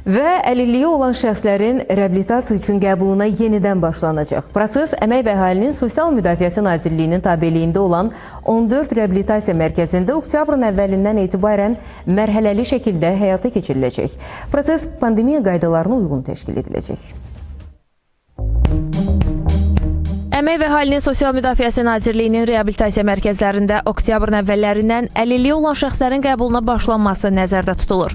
Və əlilliyi olan şəxslərin reabilitasiya üçün qəbuluna yenidən başlanacaq. Proses Əmək və Əhalinin Sosial Müdafiəsi Nazirliyinin tabeliyində olan 14 reabilitasiya mərkəzində oktyabrın əvvəlindən etibarən mərhələli şəkildə həyata keçiriləcək. Proses pandemiya qaydalarına uyğun təşkil ediləcək. Əmək və Əhalinin Sosial Müdafiəsi Nazirliyinin reabilitasiya mərkəzlərində oktyabrın əvvəllərindən əlilliyi olan şəxslərin qəbuluna başlanması nəzərdə tutulur.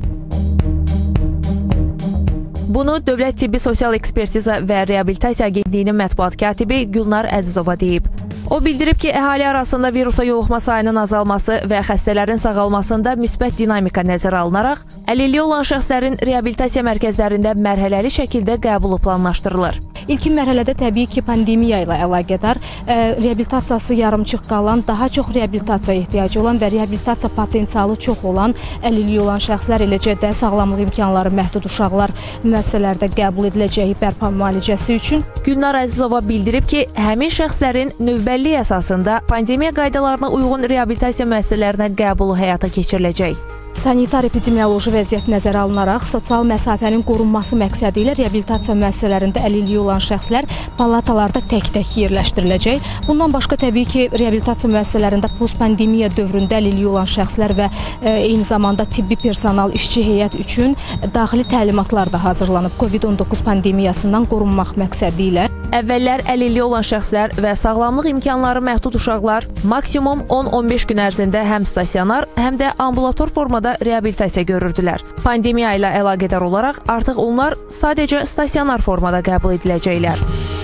Bunu Dövlət Tibbi Sosial Ekspertiza və Reabilitasiya Agentliyinin mətbuat katibi Gülnar Əzizova deyib. O bildirib ki, əhali arasında virusa yoluxma sayının azalması və xəstələrin sağalmasında müsbət dinamika nəzərə alınaraq, əlilliyi olan şəxslərin reabilitasiya mərkəzlərində mərhələli şəkildə qəbulu planlaşdırılır. İlkin mərhələdə təbii ki, pandemiya ilə əlaqədar reabilitasiyası yarımçıq qalan, daha çox reabilitasiyaya ehtiyacı olan və reabilitasiya potensialı çox olan əlilliyi olan şəxslər, eləcə də sağlamlıq imkanları məhdud uşaqlar müəssisələrdə qəbul ediləcəyi bərpa müalicəsi üçün. Gülnar Əzizova bildirib ki, həmin şəxslərin növbəllik əsasında pandemiya qaydalarına uyğun reabilitasiya müəssisələrinə qəbulu həyata keçiriləcək. Sanitar-epidemioloji vəziyyət nəzərə alınaraq, sosial məsafənin qorunması məqsədi ilə reabilitasiya müəssisələrində əlilliyi olan şəxslər palatalarda tək-tək yerləşdiriləcək. Bundan başqa təbii ki, reabilitasiya müəssisələrində post-pandemiya dövründə əlilliyi olan şəxslər və eyni zamanda tibbi personal, işçi heyət üçün daxili təlimatlar da hazırlanıb COVID-19 pandemiyasından qorunmaq məqsədi ilə. Əvvəllər əlilliyi olan şəxslər və sağlamlıq imkanları məhdud uşaqlar maksimum 10-15 gün ərzində həm stasionar, həm də ambulator formada reabilitasiya görürdülər. Pandemiya ilə əlaqədar olaraq artıq onlar sadəcə stasionar formada qəbul ediləcəklər.